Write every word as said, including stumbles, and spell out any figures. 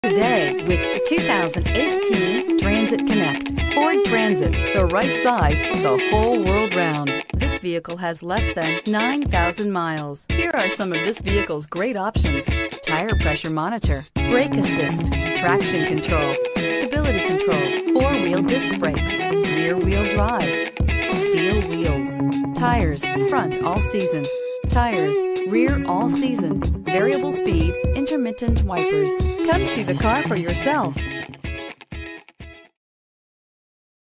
Today with two thousand eighteen Transit Connect. Ford Transit, the right size the whole world round. This vehicle has less than nine thousand miles. Here are some of this vehicle's great options: tire pressure monitor, brake assist, traction control, stability control, four-wheel disc brakes, rear-wheel drive, steel wheels, tires front all season, tires rear all season, variable speed, intermittent wipers. Come see the car for yourself.